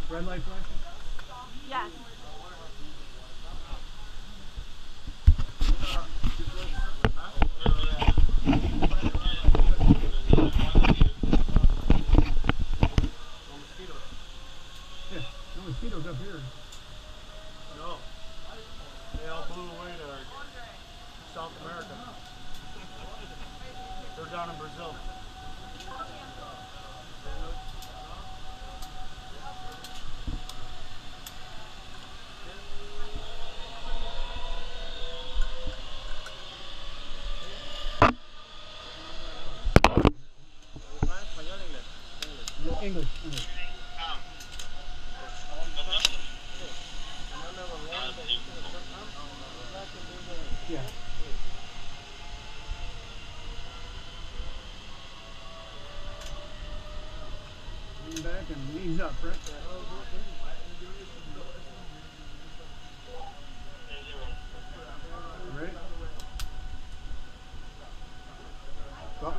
Red light flashing? Yes. Yeah, no mosquitoes up here. No. They all blew away to South America. They're down in Brazil. English. Yeah. Lean back and knees up, right? Ready? Go.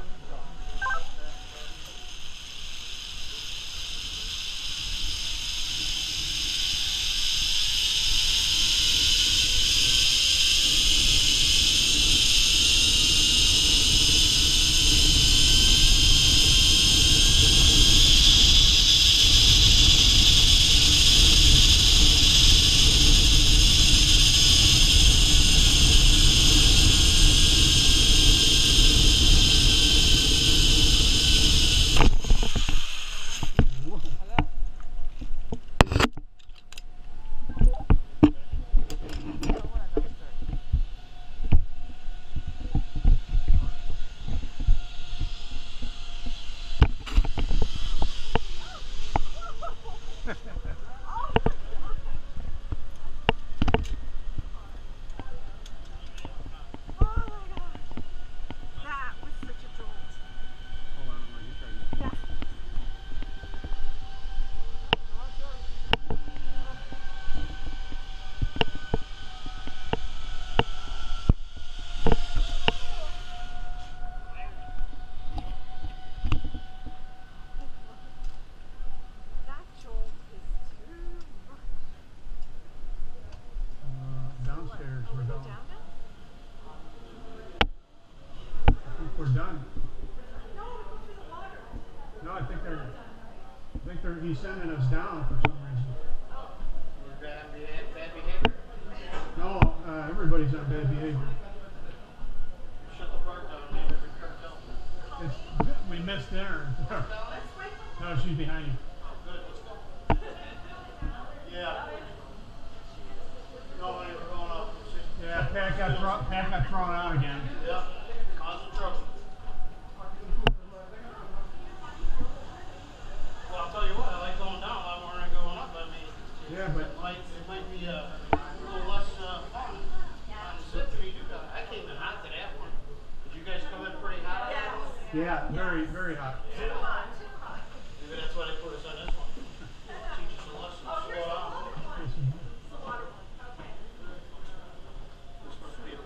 Downstairs, we're done. I think we're done. No, I think he's sending us down for some reason. Bad behavior? No, everybody's on bad behavior. Shut the park down, man. There's a cartel. We missed there. No, she's behind you. Oh, good. Let's go. Yeah. No, we're going up. Yeah, Pat got thrown out again. Yeah. Causing trouble. Well, I'll tell you what, I like going down a lot more than going up. I mean, Yeah, but it might be a little less fun. I came in hot to that one. Did you guys come in pretty hot? yeah, very, very hot. Yeah. Maybe that's why they put us on this one. Teach us a lesson. Slow down. This must be the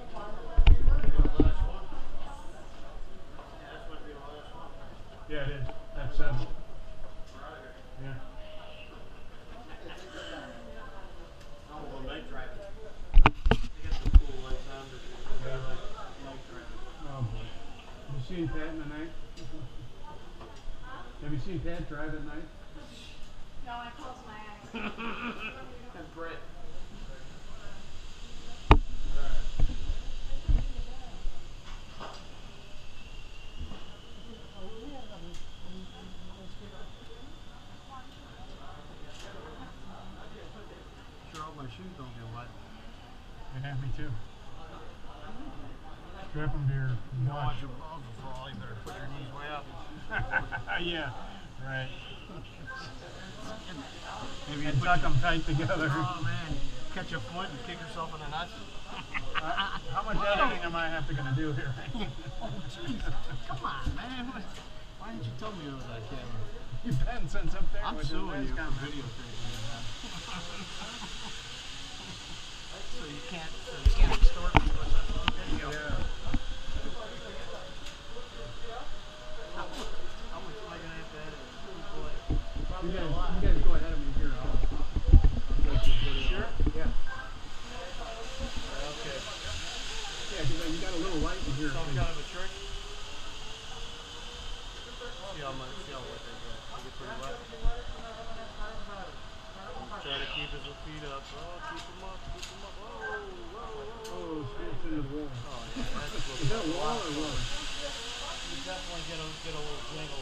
last one. Yeah, this might be the last one. Yeah, it is. That's 7. Yeah. I'll go night driving. They got the cool lights on, but I like night driving. Oh boy. Have you seen Pat in the night? Have you seen Pat drive at night? No, I close my eyes. That's great. Sure hope my shoes don't get wet. Yeah, me too. Strap them to your watch. Your balls will fall. You better put your knees way up. Yeah, right. Maybe you And tuck them tight together. Oh man, catch a foot and kick yourself in the nuts. How much editing am I have to gonna do here? Come on, man. Why didn't you tell me it was on camera? You've been since up there. I'm with suing you the for videotaping it, man. So you can't extort me with a video. Yeah. How much am I gonna have to edit? Boy. You guys just go ahead of me here. I'll take your video. Sure? Yeah. Okay. Yeah, because you got a little light in here. Some kind of a trick. See how wet they get. They get pretty wet. Try to keep his feet up. Oh, keep them up, keep them up. Whoa, whoa, whoa. Oh, it's into the wall. Oh, yeah, that's a Is that wall or what? You definitely get a little jangle.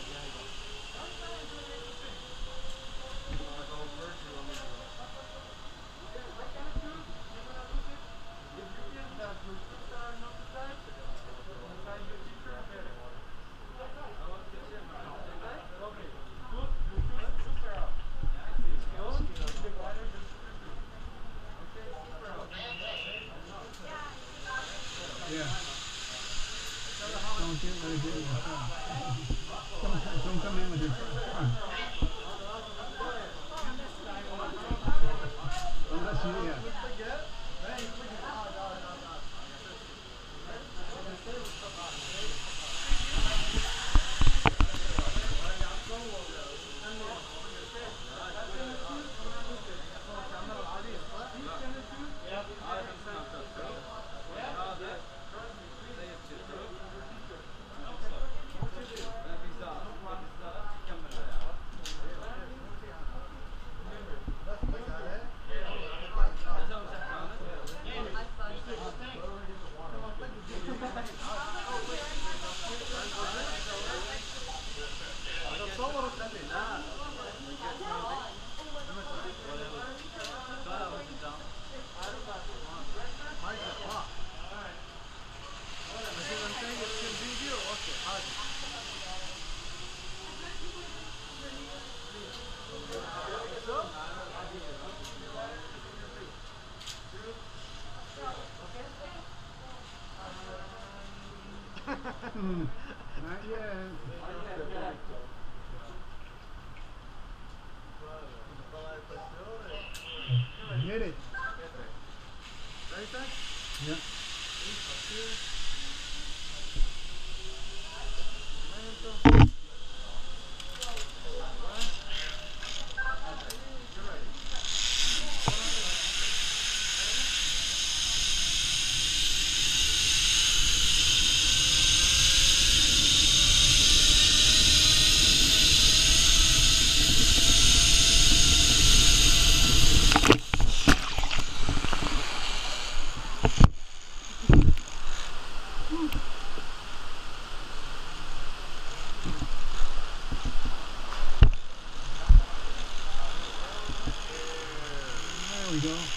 Yeah. Don't let it get in the front. Don't come in with your front. Unless you, yeah. Not yet. Get it. Yep. There we go.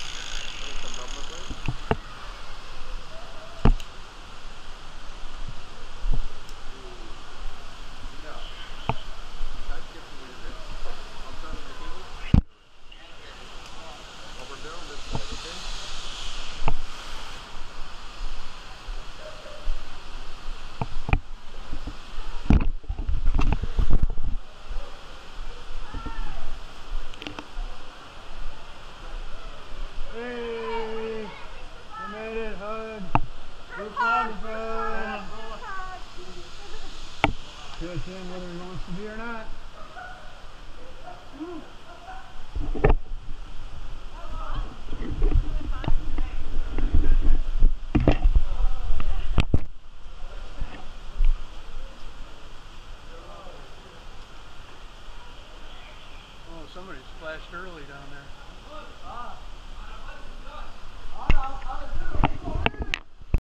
Hey, you made it, Hud. We're proud of Hud. Fish in whether he wants to be or not. Oh, somebody splashed early down there.